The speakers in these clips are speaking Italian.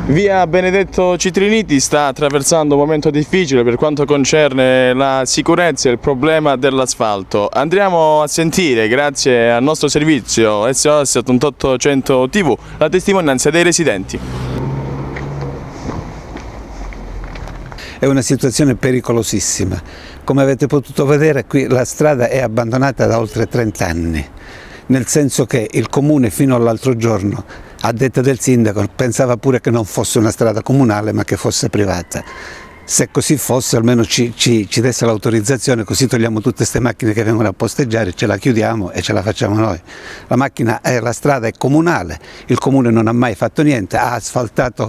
Via Benedetto Citriniti sta attraversando un momento difficile per quanto concerne la sicurezza e il problema dell'asfalto. Andremo a sentire, grazie al nostro servizio SOS 8800 TV, la testimonianza dei residenti. È una situazione pericolosissima. Come avete potuto vedere, qui la strada è abbandonata da oltre 30 anni, nel senso che il comune fino all'altro giorno, a detta del sindaco, pensava pure che non fosse una strada comunale ma che fosse privata. Se così fosse, almeno ci desse l'autorizzazione, così togliamo tutte queste macchine che vengono a posteggiare, ce la chiudiamo e ce la facciamo noi. La strada è comunale, il comune non ha mai fatto niente, ha asfaltato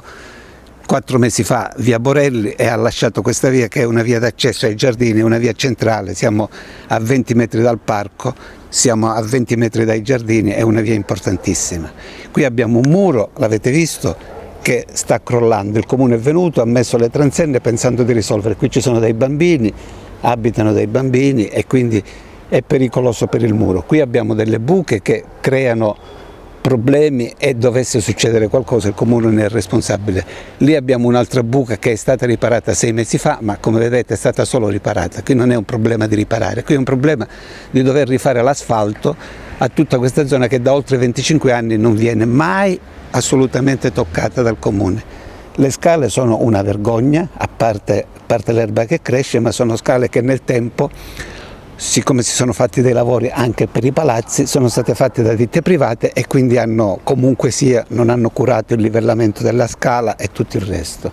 4 mesi fa via Borelli e ha lasciato questa via, che è una via d'accesso ai giardini, una via centrale. Siamo a 20 metri dal parco, siamo a 20 metri dai giardini, è una via importantissima. Qui abbiamo un muro, l'avete visto, che sta crollando. Il comune è venuto, ha messo le transenne pensando di risolvere. Qui ci sono dei bambini, abitano dei bambini e quindi è pericoloso per il muro. Qui abbiamo delle buche che creano problemi e dovesse succedere qualcosa il comune ne è responsabile. Lì abbiamo un'altra buca che è stata riparata 6 mesi fa, ma come vedete è stata solo riparata. Qui non è un problema di riparare, qui è un problema di dover rifare l'asfalto a tutta questa zona che da oltre 25 anni non viene mai assolutamente toccata dal comune. Le scale sono una vergogna, a parte l'erba che cresce, ma sono scale che nel tempo, siccome si sono fatti dei lavori anche per i palazzi, sono state fatte da ditte private e quindi comunque sia, non hanno curato il livellamento della scala e tutto il resto.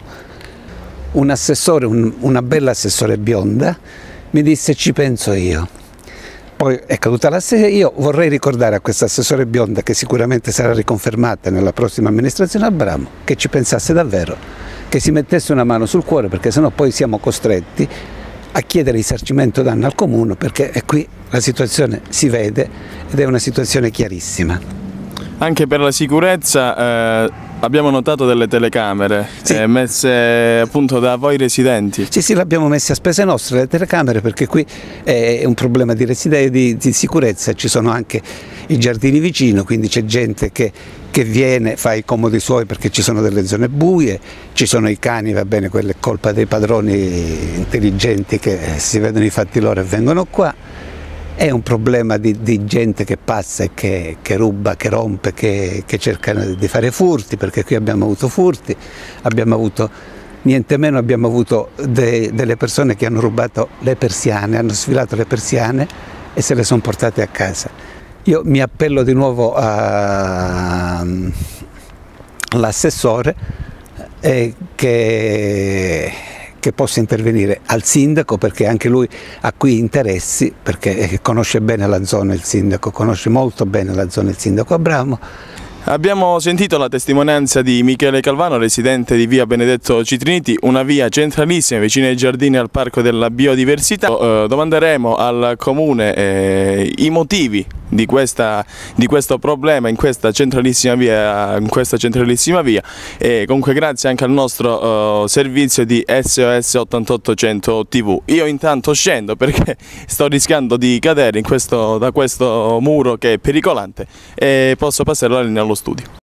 Un assessore, una bella assessore bionda, mi disse: ci penso io. Poi è caduta l'assessore. Io vorrei ricordare a questa assessore bionda, che sicuramente sarà riconfermata nella prossima amministrazione Abramo, che ci pensasse davvero, che si mettesse una mano sul cuore, perché sennò poi siamo costretti a chiedere risarcimento danno al comune, perché qui la situazione si vede ed è una situazione chiarissima. Anche per la sicurezza abbiamo notato delle telecamere, sì, messe appunto da voi residenti. Sì, le abbiamo messe a spese nostre le telecamere, perché qui è un problema di sicurezza. Ci sono anche i giardini vicino, quindi c'è gente che viene, fa i comodi suoi perché ci sono delle zone buie, ci sono i cani, va bene, quella è colpa dei padroni intelligenti che si vedono i fatti loro e vengono qua. È un problema di gente che passa e che ruba, che rompe, che cerca di fare furti, perché qui abbiamo avuto furti, abbiamo avuto niente meno, abbiamo avuto delle persone che hanno rubato le persiane, hanno sfilato le persiane e se le sono portate a casa. Io mi appello di nuovo all'assessore che possa intervenire, al sindaco, perché anche lui ha qui interessi, perché conosce bene la zona il sindaco, conosce molto bene la zona il sindaco Abramo. Abbiamo sentito la testimonianza di Michele Calvano, residente di via Benedetto Citriniti, una via centralissima vicino ai giardini e al parco della biodiversità. Domanderemo al comune i motivi di questo problema in questa centralissima via, e comunque grazie anche al nostro servizio di SOS 8800 TV. Io intanto scendo perché sto rischiando di cadere da questo muro che è pericolante, e posso passare la linea allo studio.